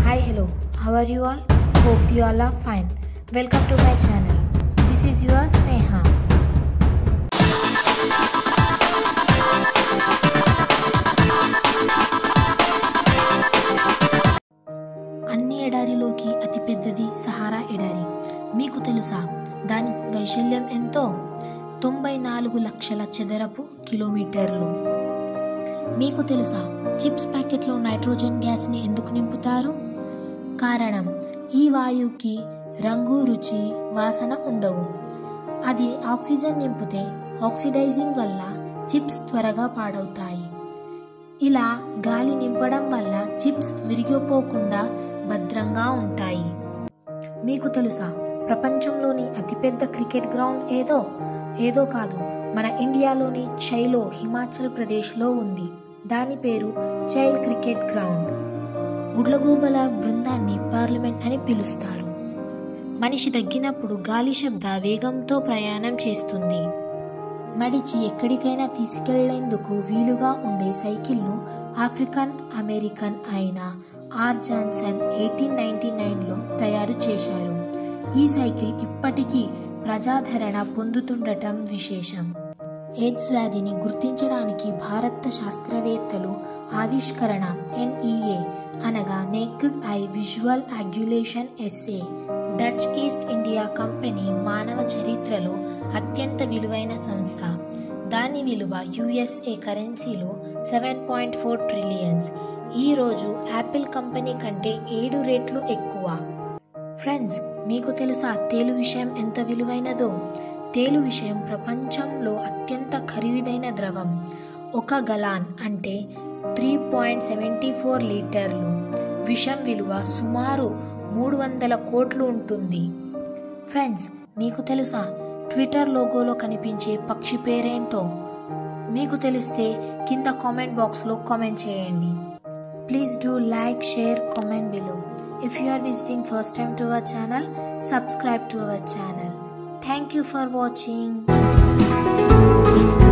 Hi, hello. How are you all? Hope you all are fine. Welcome to my channel. This is your Sneha. అన్ని ఎడారిలోకి అతిపెద్దది Sahara ఎడారి. మీకు తెలుసా దాని వైశాల్యం ఎంతో? 94 లక్షల చదరపు కిలోమీటర్లు. మీకు తెలుసా చిప్స్ ప్యాకెట్లో నైట్రోజన్ గ్యాస్ని ఎందుకు నింపుతారు? కారణం, ఈ వాయువుకి రంగు, రుచి, వాసన ఉండవు. అది ఆక్సిజన్ నింపితే ఆక్సిడైజింగ్ వల్ల చిప్స్ త్వరగా పాడవుతాయి. ఇలా గాలి నింపడం వల్ల చిప్స్ విరిగిపోకుండా భద్రంగా ఉంటాయి. మీకు తెలుసా ప్రపంచంలోని అతిపెద్ద క్రికెట్ గ్రౌండ్ ఏదో కాదు, మన ఇండియాలోని చైలో హిమాచల్ ప్రదేశ్లో ఉంది. దాని పేరు చైల్ క్రికెట్ గ్రౌండ్. గుడ్లగూబల బృందాన్ని పార్లమెంట్ అని పిలుస్తారు. మనిషి తగ్గినప్పుడు గాలి శబ్ద వేగంతో ప్రయాణం చేస్తుంది. నడిచి ఎక్కడికైనా తీసుకెళ్లేందుకు వీలుగా ఉండే సైకిల్ను ఆఫ్రికన్ అమెరికన్ అయిన ఆర్ జాన్సన్ 1899లో తయారు చేశారు. ఈ సైకిల్ ఇప్పటికీ ప్రజాదరణ పొందుతుండటం విశేషం. ఎయిడ్స్ వ్యాధిని గుర్తించడానికి భారత శాస్త్రవేత్తలు ఆవిష్కరణ NEA అనగా నేకెడ్ ఐ విజువల్ యాగ్యులేషన్ essay. Dutch East India company మానవ చరిత్రలో అత్యంత విలువైన సంస్థ. దాని విలువ USA కరెన్సీలో 7.4 ట్రిలియన్స్. ఈరోజు యాపిల్ కంపెనీ కంటే 7 రెట్లు ఎక్కువ. ఫ్రెండ్స్, మీకు తెలుసా తేలు విషయం ఎంత విలువైనదో? తేలు విషయం ప్రపంచంలో అత్యంత ఖరీదైన ద్రవం. 1 గలాన్ అంటే 3.74 లీటర్లు. విషం విలువ సుమారు 300 కోట్లు ఉంటుంది. ఫ్రెండ్స్, మీకు తెలుసా ట్విట్టర్ లోగోలో కనిపించే పక్షి పేరేంటో? మీకు తెలిస్తే కింద కామెంట్ బాక్స్లో కామెంట్ చేయండి. Please do like, share, comment below. If you are visiting first time to our channel, subscribe to our channel. Thank you for watching.